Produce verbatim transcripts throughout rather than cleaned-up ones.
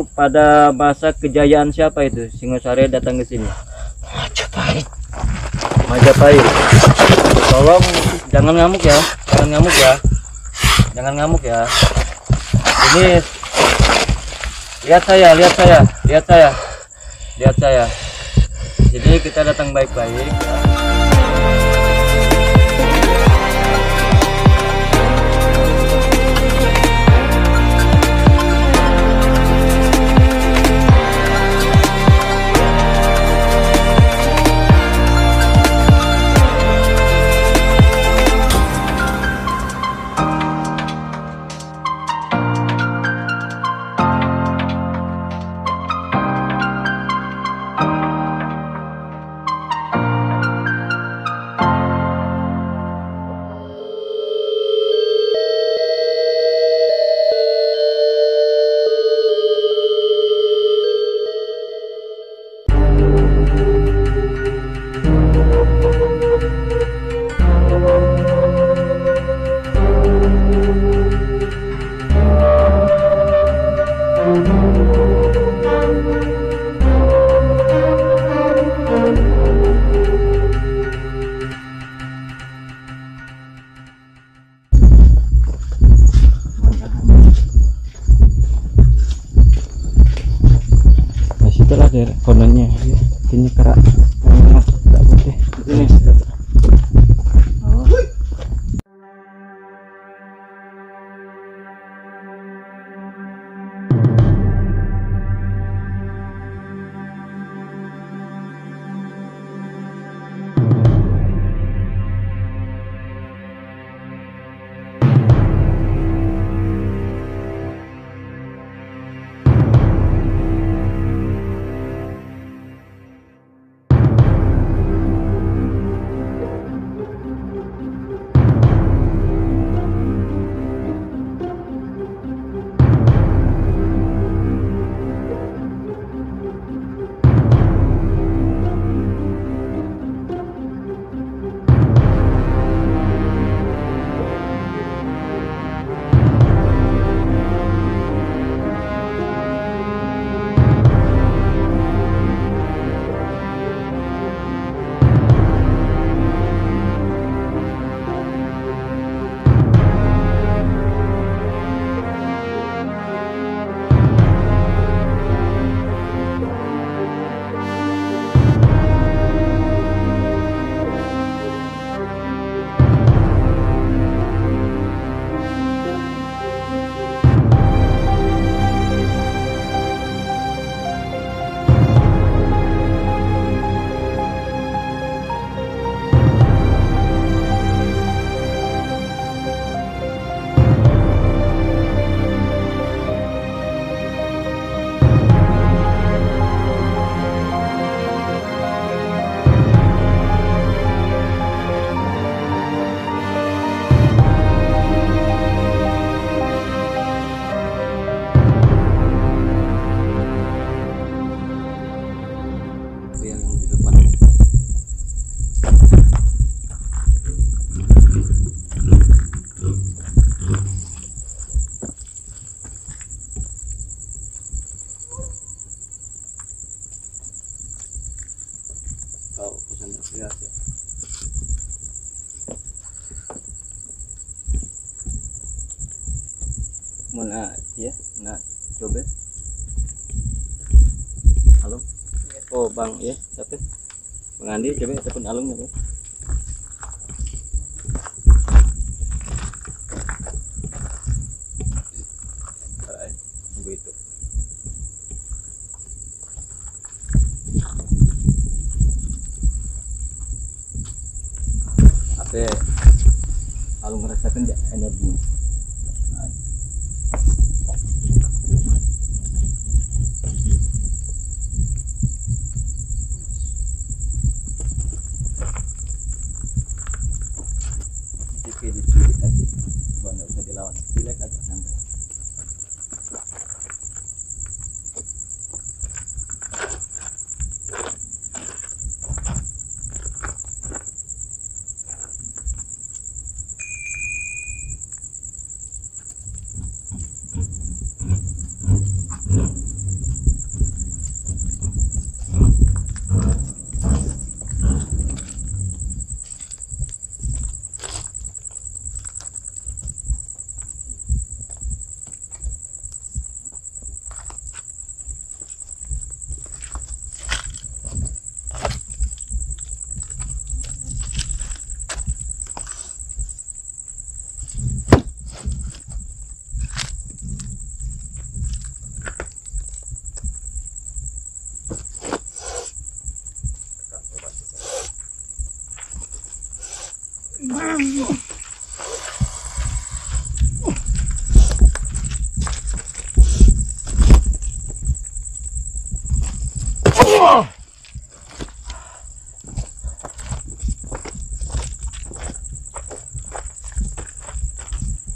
itu pada masa kejayaan siapa itu Singosari datang ke sini? Majapahit. Majapahit. Tolong jangan ngamuk ya, jangan ngamuk ya, jangan ngamuk ya. Ini lihat saya, lihat saya, lihat saya, lihat saya. Jadi kita datang baik-baik. Itulah daerah kononnya ya, ini kerak tidak putih ini. Oh. Kau pesan lihat ya. Mana ya? Nak coba. Halo. Oh bang ya, siapa? Bang Andi coba telepon Alung ya bang. Tunggu itu. Apa Alung merasakan ya energinya? Oke, dipilih tadi, nggak usah dilawan, pilih aja santai.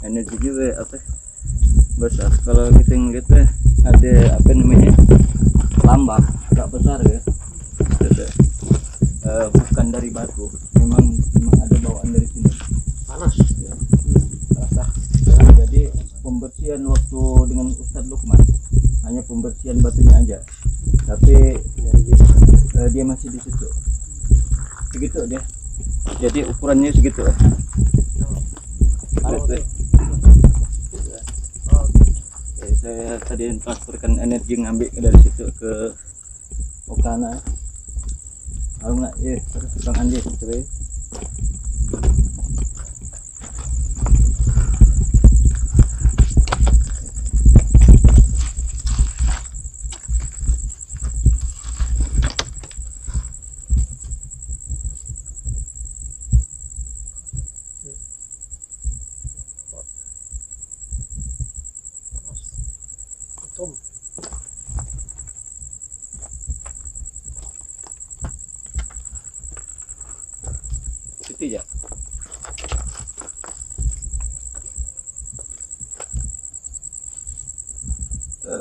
energi juga apa besar. Kalau kita ngeliat ya, ada apa namanya lambak agak besar ya. Ada, uh, bukan dari batu, memang memang ada bawaan dari sini. Panas ya. Rasa. Jadi pembersihan waktu dengan Ustadz Lukman hanya pembersihan batunya aja, tapi uh, dia masih di situ. Segitu dia. Jadi ukurannya segitu. Oke. Jadi saya tadi transferkan energi ngambil dari situ ke Okana. Kalau nggak, ya terus Bang Andi coba. Itu ya. Uh.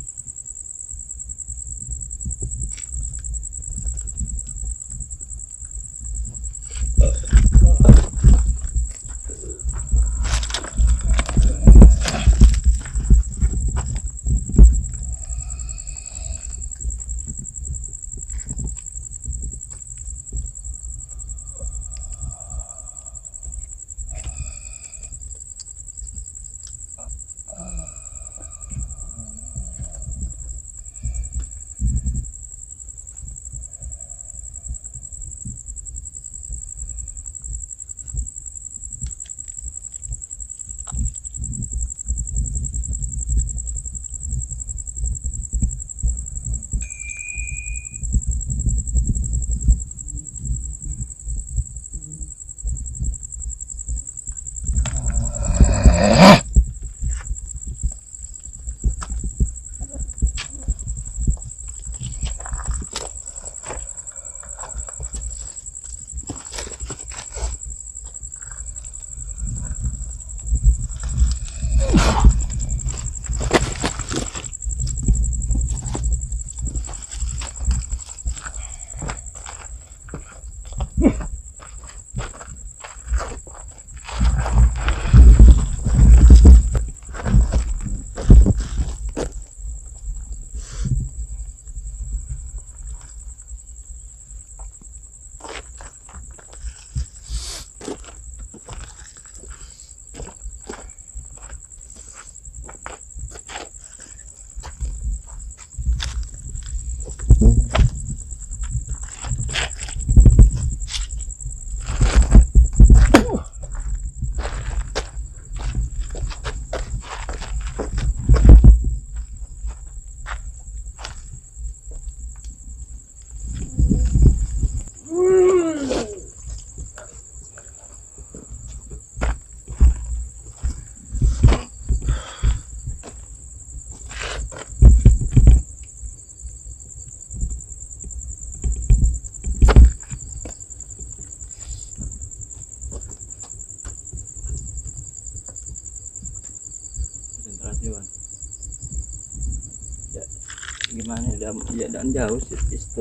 Ya, gimana ya, ya dan jauh sih itu.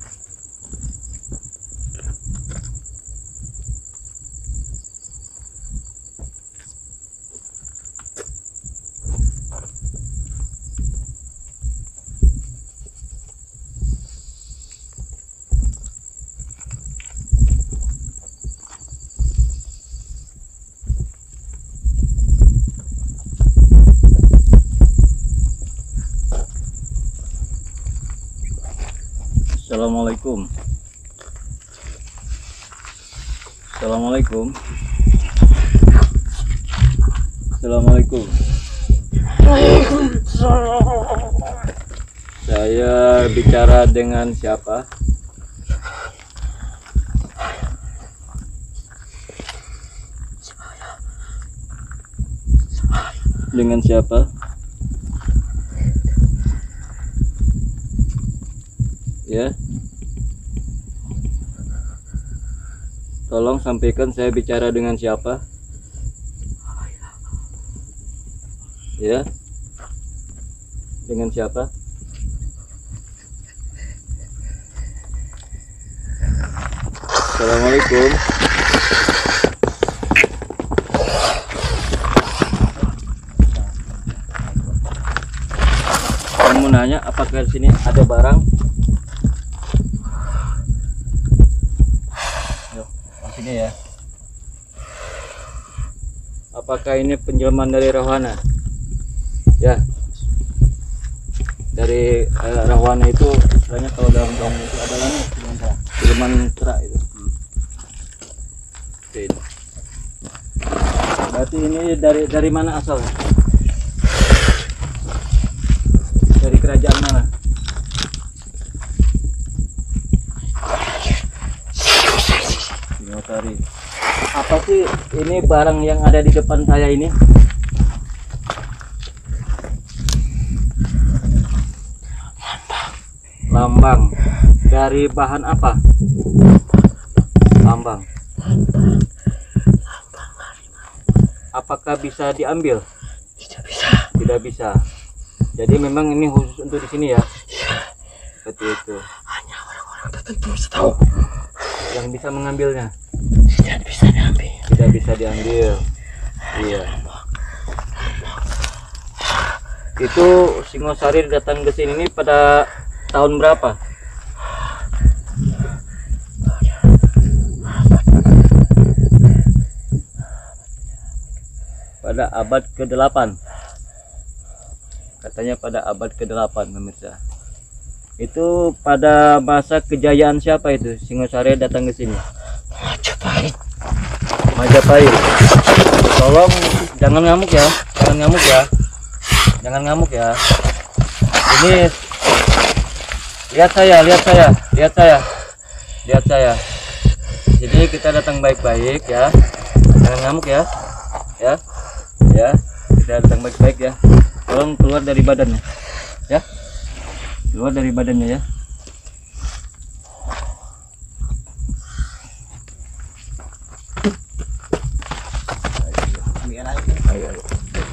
Assalamualaikum. Assalamualaikum. Assalamualaikum. Saya bicara dengan siapa? Dengan siapa? Ya. Tolong sampaikan saya bicara dengan siapa? Ya. Dengan siapa? Assalamualaikum. Kamu nanya apakah di sini ada barang? Yuk, sini ya. Apakah ini penjelmaan dari rohana? Ya. Dari eh, rohana itu istilahnya kalau dalam dongeng itu adalah penjelmaan mantra itu. Oke. Berarti ini dari dari mana asalnya? Dari kerajaan mana? Singosari. Apa sih ini barang yang ada di depan saya ini? Lambang. Dari bahan apa? Lambang. Apakah bisa diambil? Tidak bisa. Tidak bisa. Jadi memang ini khusus untuk di sini ya. Seperti itu. Hanya orang-orang tertentu bisa tahu. Yang bisa mengambilnya. Tidak bisa diambil. Tidak bisa diambil. Iya. Itu Singosari datang ke sini ini pada tahun berapa? Pada abad ke delapan. Katanya pada abad ke delapan, pemirsa. Itu pada masa kejayaan siapa itu Singosari datang ke sini? Majapahit. Majapahit. Tolong jangan ngamuk ya, jangan ngamuk ya, jangan ngamuk ya. Ini lihat saya, lihat saya, lihat saya, lihat saya. Jadi kita datang baik-baik ya, jangan ngamuk ya, ya, ya. Kita datang baik-baik ya. Tolong keluar dari badannya, ya, keluar dari badannya ya. Ayo, ayo.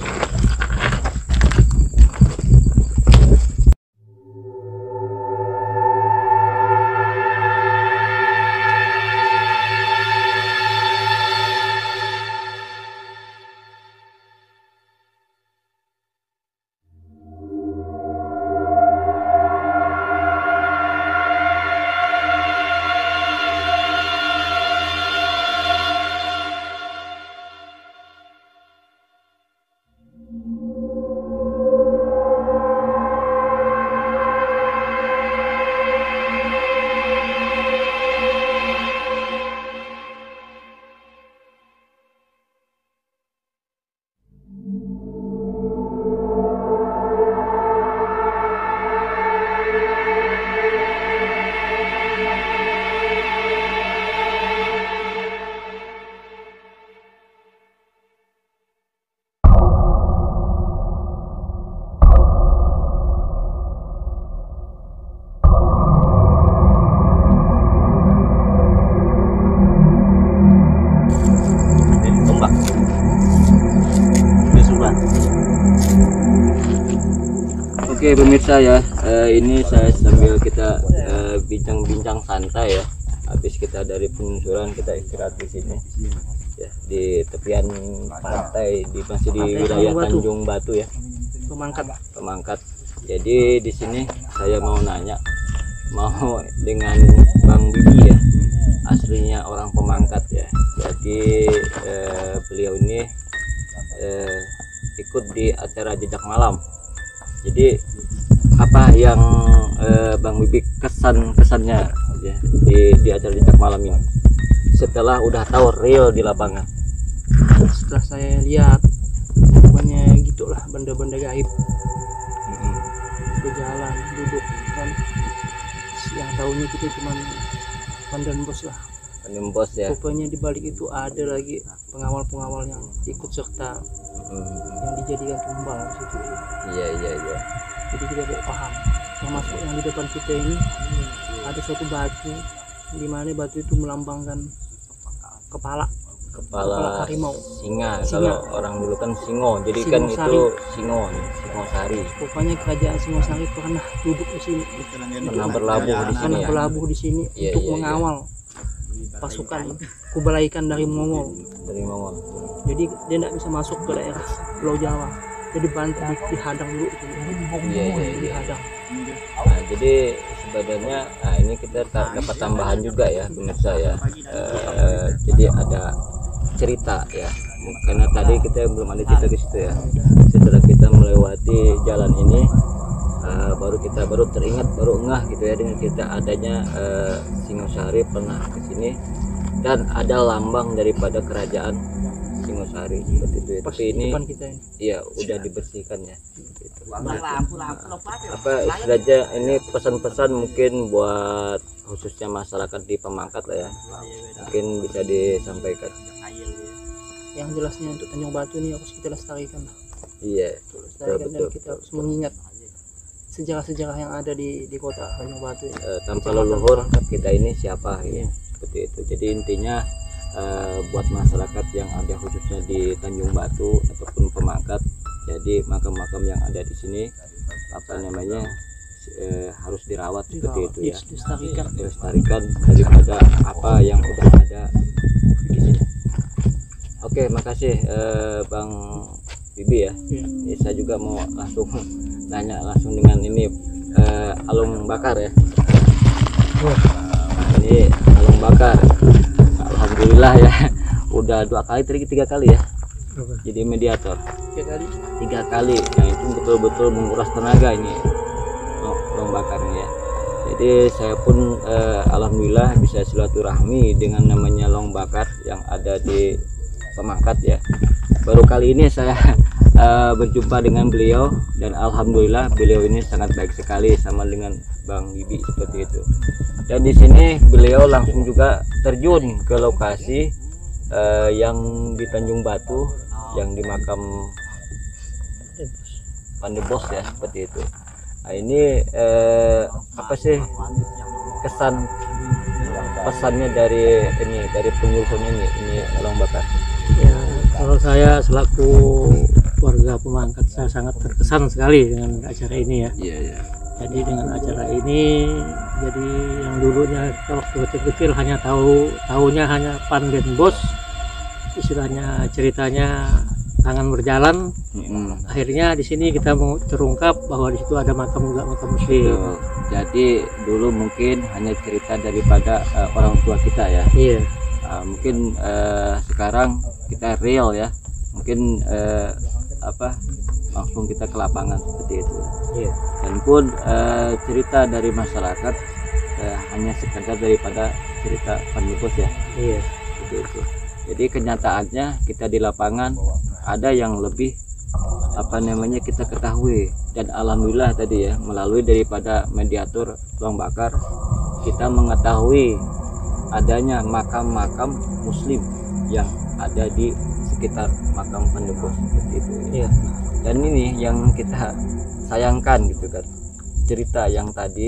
Oke pemirsa ya, eh, ini saya sambil kita eh, bincang-bincang santai ya. Habis kita dari penyusuran kita istirahat di sini ya, di tepian pantai, di masih di wilayah Tanjung Batu ya, Pemangkat. Pemangkat. Jadi di sini saya mau nanya, mau dengan Bang Bibi ya, aslinya orang Pemangkat ya. Jadi eh, beliau ini eh, ikut di acara Jejak Malam. Jadi apa yang eh, Bang Bibi kesan kesannya ya, di di acara Jejak Malam ini setelah udah tahu real di lapangan? Setelah saya lihat pokoknya gitulah benda-benda gaib Mm-mm. berjalan duduk kan, yang tahunya kita cuman pandan bos lah. Penembus ya. Rupanya di balik itu ada lagi pengawal-pengawal yang ikut serta Mm. yang dijadikan tumbal di situ. Iya iya iya. Jadi kita tidak paham. Termasuk yang di depan kita ini ada suatu batu, di mana batu itu melambangkan kepala. kepala harimau, singa. Singa. Kalau orang dulu kan singo, jadi kan Singosari. itu singo, Singosari. Pokoknya kerajaan Singosari pernah duduk di sini, Pernah berlabuh di sini pernah ya. berlabuh di sini Iya, untuk iya, iya. mengawal pasukan Kublai Khan dari Mongol. Dari Mongol. Jadi dia tidak bisa masuk ke daerah Pulau Jawa. Jadi bantu di, dihadang dulu di sini. Iya, iya, iya. Dihadang. Nah, jadi sebenarnya nah ini kita ta- dapat tambahan juga ya pemirsa ya. Eh, jadi ada cerita ya. Karena tadi kita belum ada cerita ke situ ya. Setelah kita melewati jalan ini, eh, baru kita baru teringat, baru ngeh gitu ya dengan cerita adanya eh, Singosari pernah ke sini dan ada lambang daripada kerajaan Singosari seperti itu ya. Pas Tapi di ini depan kita ini. iya udah dibersihkan ya. Gitu. Apa istilahnya ini pesan-pesan mungkin buat khususnya masyarakat di Pemangkat lah ya, mungkin bisa disampaikan. Yang jelasnya untuk Tanjung Batu ini harus kita lestarikan. Iya, Lestarikan betul, dan betul. kita harus mengingat sejarah-sejarah yang ada di di kota Tanjung Batu ini. Eh, tanpa leluhur kita ini siapa ya, seperti itu. Jadi intinya eh, buat masyarakat yang ada khususnya di Tanjung Batu ataupun Pemangkat, jadi makam-makam yang ada di sini apa namanya eh, harus dirawat seperti itu ya, Dilestarikan. dilestarikan daripada apa yang udah ada di sini. Oke, makasih eh, Bang Bibi ya. Iya. Ini saya juga mau langsung nanya langsung dengan ini eh, alung bakar ya. Ini alung bakar. Alhamdulillah ya, udah dua kali, tadi tiga kali ya. Jadi mediator Ya tadi. tiga kali. Nah itu betul-betul menguras tenaga ini alung bakarnya ya. Jadi saya pun eh, alhamdulillah bisa silaturahmi dengan namanya long bakar yang ada di Pemangkat ya. Baru kali ini saya uh, berjumpa dengan beliau dan alhamdulillah beliau ini sangat baik sekali sama dengan Bang Bibi seperti itu. Dan di sini beliau langsung juga terjun ke lokasi uh, yang di Tanjung Batu yang di makam Pandebos ya seperti itu. Nah ini uh, apa sih kesan pesannya dari ini dari pengurus ini ini Long Bakar? Ya, kalau saya selaku warga Pemangkat saya sangat terkesan sekali dengan acara ini ya. Iya ya. Jadi dengan acara ini, jadi yang dulunya waktu kecil-kecil hanya tahu tahunya hanya Pandenbos, istilahnya ceritanya tangan berjalan. Mm-mm. Akhirnya di sini kita mau terungkap bahwa di situ ada makam juga makam muslim. Betul. Jadi dulu mungkin hanya cerita daripada uh, orang tua kita ya. Iya. Uh, mungkin uh, sekarang kita real ya. Mungkin uh, apa langsung kita ke lapangan seperti itu. Iya. Dan pun uh, cerita dari masyarakat uh, hanya sekedar daripada cerita Pandebos ya. Iya. Seperti itu. Jadi kenyataannya kita di lapangan ada yang lebih apa namanya kita ketahui, dan alhamdulillah tadi ya melalui daripada mediator Long Bakar kita mengetahui adanya makam-makam muslim yang ada di sekitar makam Pandebos seperti itu ya. Iya. Dan ini yang kita sayangkan gitu kan, cerita yang tadi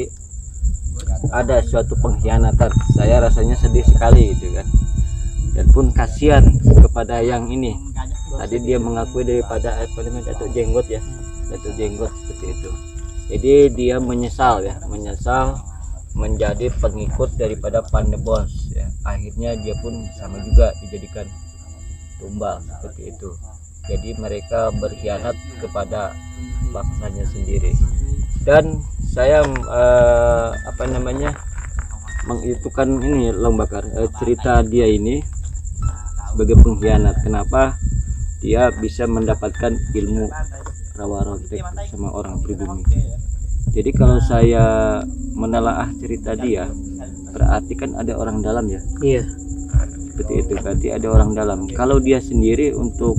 ada suatu pengkhianatan, saya rasanya sedih sekali gitu kan, dan pun kasihan kepada yang ini. Tadi dia mengakui daripada apa namanya Datuk Jenggot ya, Datuk Jenggot seperti itu. Jadi dia menyesal ya, menyesal menjadi pengikut daripada Pandebos ya. Akhirnya dia pun sama juga dijadikan tumbal seperti itu. Jadi mereka berkhianat kepada bangsanya sendiri. Dan saya eh, apa namanya mengitukan ini Long Bakar eh, cerita dia ini sebagai pengkhianat. Kenapa dia bisa mendapatkan ilmu rawa rotek sama orang pribumi? Jadi kalau saya menelaah cerita dia, berarti kan ada orang dalam ya. Iya. Seperti itu, berarti ada orang dalam. Kalau dia sendiri untuk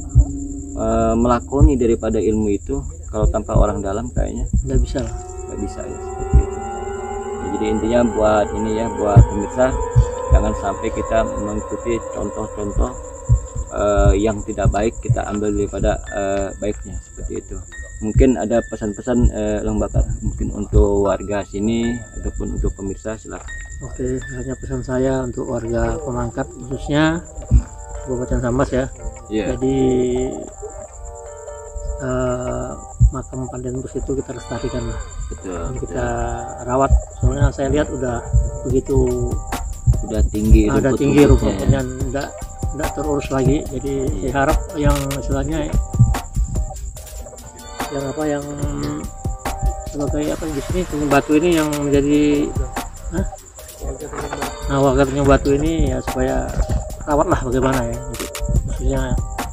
uh, melakoni daripada ilmu itu, kalau tanpa orang dalam kayaknya Nggak bisa lah. nggak bisa ya seperti itu. Ya, jadi intinya buat ini ya, buat pemirsa, jangan sampai kita mengikuti contoh-contoh uh, yang tidak baik, kita ambil daripada uh, baiknya seperti itu. Mungkin ada pesan-pesan uh, Long Bakar mungkin untuk warga sini ataupun untuk pemirsa, silakan. Oke, hanya pesan saya untuk warga Pemangkat khususnya Kabupaten Sambas ya. Iya. Jadi eh, makam Pandan Bos itu kita lestarikan lah, Betul. kita rawat. Soalnya saya lihat udah begitu Udah tinggi. ada rumput-rumputnya tinggi ya. rumputnya, enggak enggak terurus lagi. Jadi saya harap yang istilahnya yang apa yang sebagai apa di sini Tanjung Batu ini yang menjadi Hah? Nah, warga Tanjung Batu ini ya supaya rawatlah bagaimana ya, untuk khususnya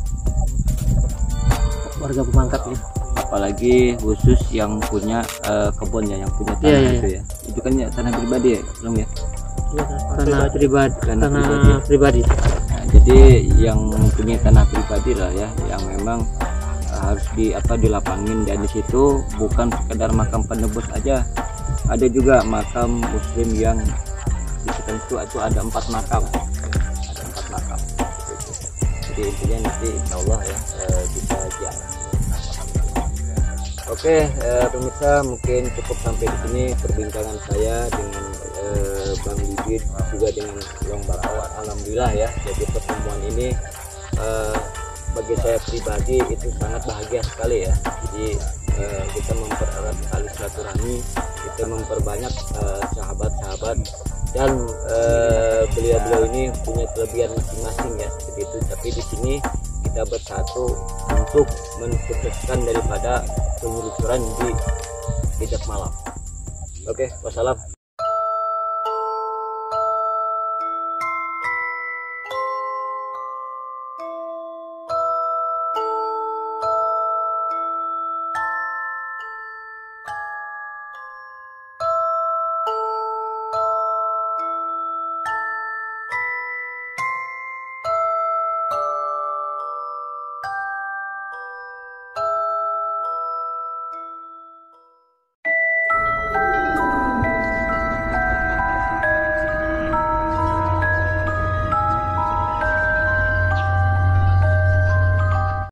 warga pemangkat ya. Apalagi khusus yang punya eh, kebun ya, yang punya tanah Iya, iya, itu ya. Itu kan ya tanah pribadi ya, belum ya? Iya, tanah pribadi, Tanah tanah pribadi. Nah, jadi yang punya tanah pribadi lah ya, yang memang eh, harus di apa dilapangin, dan di situ bukan sekedar makam penebus aja, ada juga makam muslim yang di situ itu ada empat makam, ada empat makam. Jadi intinya nanti insya Allah ya eh, bisa ziarah. Oke, eh, pemirsa, mungkin cukup sampai di sini perbincangan saya dengan eh, Bang Bibit juga dengan Long Bakau. Alhamdulillah ya, jadi pertemuan ini eh, bagi saya pribadi itu sangat bahagia sekali ya. Jadi eh, kita mempererat tali silaturahmi, kita memperbanyak eh, sahabat-sahabat, dan eh, beliau-beliau ini punya kelebihan masing-masing ya, seperti itu. Tapi di sini kita bersatu untuk mensukseskan daripada penelusuran di Bijak Malam. Oke, wassalam.